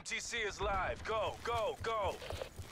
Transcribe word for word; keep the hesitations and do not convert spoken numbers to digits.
M T C is live. Go, go, go.